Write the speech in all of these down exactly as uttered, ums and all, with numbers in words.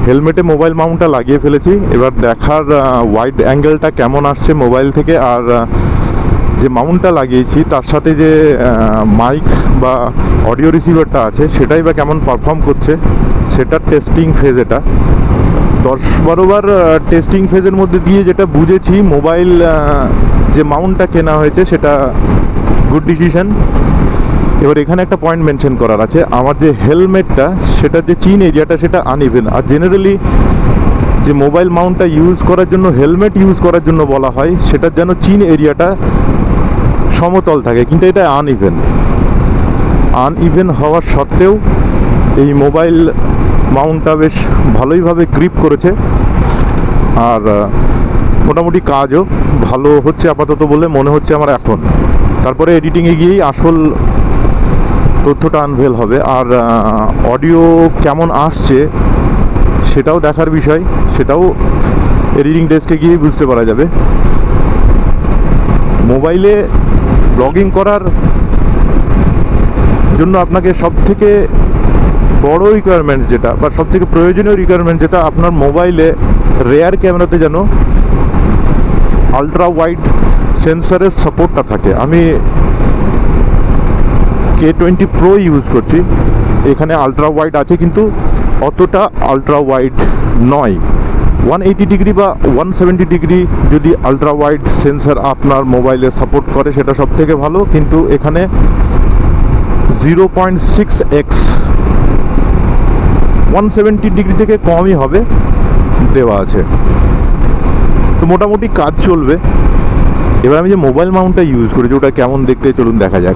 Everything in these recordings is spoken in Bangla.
হেলমেটে মোবাইল মাউন্টটা লাগিয়ে ফেলেছি। এবার দেখার ওয়াইড অ্যাঙ্গেলটা কেমন আসছে মোবাইল থেকে, আর যে মাউন্টটা লাগিয়েছি তার সাথে যে মাইক বা অডিও রিসিভারটা আছে সেটাই বা কেমন পারফর্ম করছে, সেটার টেস্টিং ফেজ। এটা দশ বারোবার টেস্টিং ফেজের মধ্যে দিয়ে যেটা বুঝেছি, মোবাইল যে মাউন্টটা কেনা হয়েছে সেটা গুড ডিসিশন। এবার এখানে একটা পয়েন্ট মেনশন করার আছে, আমার যে হেলমেটটা সেটা যে চিন এরিয়াটা সেটা আনইভেন। আর জেনারেলি যে মোবাইল মাউন্টটা ইউজ করার জন্য হেলমেট ইউজ করার জন্য বলা হয়, সেটার যেন চিন এরিয়াটা সমতল থাকে, কিন্তু এটা আনইভেন। আনইভেন হওয়ার সত্ত্বেও এই মোবাইল মাউন্টটা বেশ ভালোইভাবে গ্রিপ করেছে, আর মোটামুটি কাজও ভালো হচ্ছে আপাতত বলে মনে হচ্ছে আমার এখন। তারপরে এডিটিংয়ে গিয়েই আসল তথ্যটা আনভেল হবে। আর অডিও কেমন আসছে সেটাও দেখার বিষয়, সেটাও এডিটিং ডেস্কে গিয়েই বুঝতে পারা যাবে। মোবাইলে ব্লগিং করার জন্য আপনাকে সবথেকে বড় রিকোয়ারমেন্ট যেটা বা সবথেকে প্রয়োজনীয় রিকোয়ারমেন্ট যেটা, আপনার মোবাইলে রেয়ার ক্যামেরাতে যেন আলট্রা ওয়াইড সেন্সরের সাপোর্টটা থাকে। আমি কে টোয়েন্টি প্রো ইউজ করছি, এখানে আলট্রা ওয়াইড আছে কিন্তু অতটা আলট্রা ওয়াইড নয়। ওয়ান এইটি ডিগ্রি বা ওয়ান সেভেন্টি ডিগ্রি যদি আলট্রা ওয়াইড সেন্সর আপনার মোবাইলে সাপোর্ট করে সেটা সব থেকে ভালো, কিন্তু এখানে zero point six x one seventy degree থেকে কমই হবে দেওয়া আছে, তো মোটামুটি কাজ চলবে। এবার আমি যে মোবাইল মাউন্টটা ইউজ করেছি ওটা কেমন দেখতে চলুন দেখা যাক।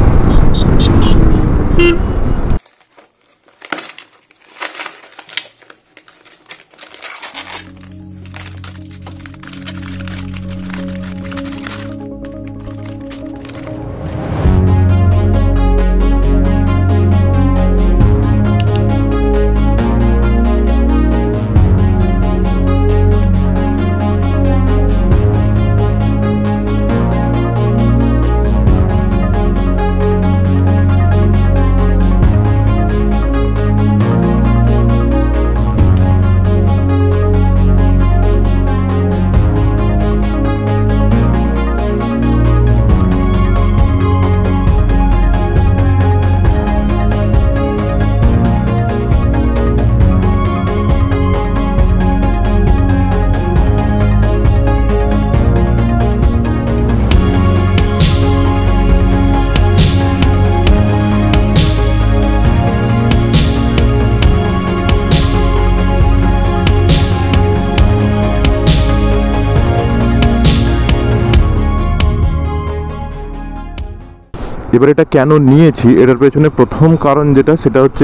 এবার এটা কেন নিয়েছি, এটার পেছনে প্রথম কারণ যেটা সেটা হচ্ছে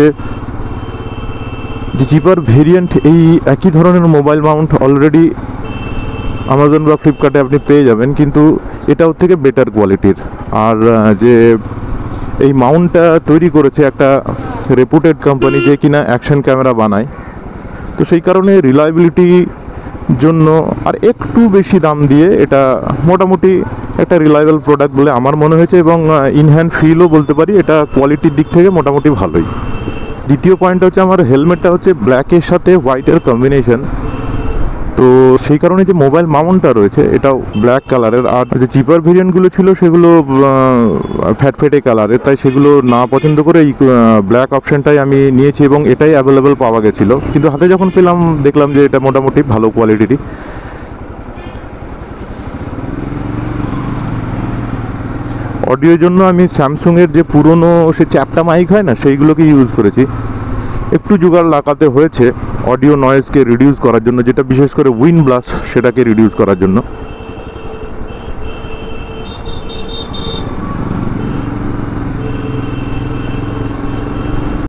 যে চিপার ভেরিয়েন্ট এই একই ধরনের মোবাইল মাউন্ট অলরেডি আমাজন বা ফ্লিপকার্টে আপনি পেয়ে যাবেন, কিন্তু এটা ওর থেকে বেটার কোয়ালিটির। আর যে এই মাউন্টটা তৈরি করেছে একটা রেপুটেড কোম্পানি যে কিনা অ্যাকশন ক্যামেরা বানায়, তো সেই কারণে রিলায়েবিলিটি জন্য আর একটু বেশি দাম দিয়ে এটা মোটামুটি একটা রিলায়েবল প্রোডাক্ট বলে আমার মনে হয়েছে, এবং ইনহ্যান্ড ফিলও বলতে পারি এটা কোয়ালিটির দিক থেকে মোটামুটি ভালোই। দ্বিতীয় পয়েন্টটা হচ্ছে আমার হেলমেটটা হচ্ছে ব্ল্যাকের সাথে হোয়াইটের কম্বিনেশন, তো সেই কারণে যে মোবাইল মাউন্টটা রয়েছে এটাও ব্ল্যাক কালারের। আর যে চিপার ভেরিয়েন্টগুলো ছিল সেগুলো ফ্যাটফেটে কালারের, তাই সেগুলো না পছন্দ করে এই ব্ল্যাক অপশানটাই আমি নিয়েছি এবং এটাই অ্যাভেলেবেল পাওয়া গেছিলো। কিন্তু হাতে যখন পেলাম দেখলাম যে এটা মোটামুটি ভালো কোয়ালিটিরই। অডিওর জন্য আমি স্যামসুংয়ের যে পুরনো সে চ্যাপটা মাইক হয় না সেইগুলোকে ইউজ করেছি। একটু জোগাড় লাগাতে হয়েছে অডিও নয়েজকে রিডিউস করার জন্য, যেটা বিশেষ করে উইন্ড ব্লাস্ট সেটাকে রিডিউস করার জন্য।